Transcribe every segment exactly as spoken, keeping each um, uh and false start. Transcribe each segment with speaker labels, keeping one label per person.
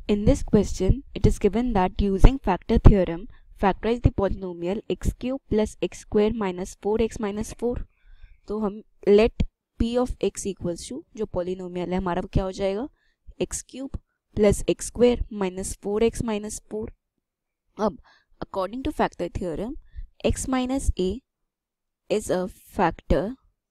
Speaker 1: In this question, it is given that using factor theorem, factorize the polynomial x cube plus x square minus four x minus four. तो हम let p of x equals to जो polynomial है हमारा क्या हो जाएगा x cube plus x square minus four x minus four. अब according to factor theorem, x minus a is a factor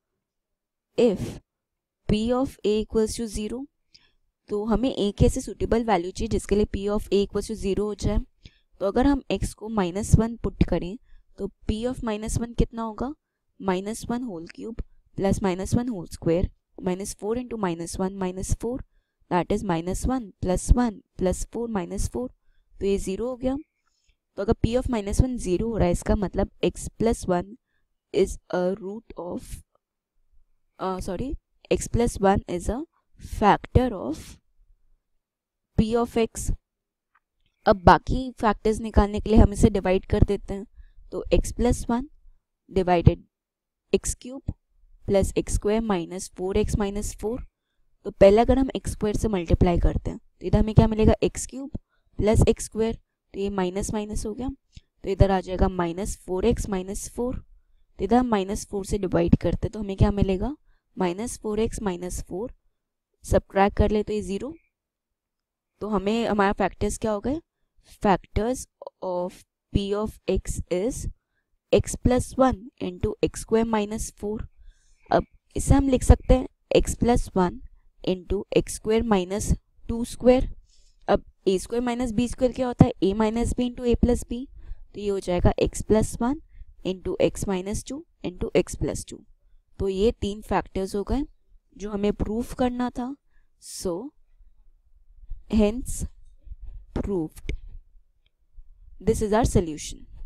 Speaker 1: if p of a equals to zero. तो हमें a की ऐसे सुटेबल वैल्यू चाहिए जिसके लिए p of a equals to zero हो जाए. तो अगर हम x को माइनस वन पुट करें तो p ऑफ माइनस वन कितना होगा minus one whole cube plus minus one whole square minus four into minus one minus four that is minus one plus one plus four minus four. तो ये zero हो गया. तो अगर p of minus one zero हो रहा है इसका मतलब x plus one is a root of sorry x plus one is a factor of p of x. अब बाकी फैक्टर्स निकालने के लिए हम इसे डिवाइड कर देते हैं. तो x plus one divided x cube plus x square minus four x minus four. तो पहले अगर हम एक्स स्क्वायर से मल्टीप्लाई करते हैं तो इधर हमें क्या मिलेगा x cube plus x square. तो ये माइनस माइनस हो गया. तो इधर आ जाएगा minus four x minus four. तो इधर हम माइनस फोर से डिवाइड करते हैं तो हमें क्या मिलेगा minus four x minus four. Subtract कर ले तो ये ज़ीरो. तो हमें हमारा फैक्टर्स क्या हो गए factors of p of x is x plus one into x square minus four. अब इसे हम लिख सकते हैं x plus one into x square minus two square. अब a square minus b square क्या होता है a minus b into a plus b. तो ये हो जाएगा x plus one into x minus two into x plus two. तो ये तीन फैक्टर्स हो गए जो हमें प्रूफ करना था. सो hence proved. This is our solution.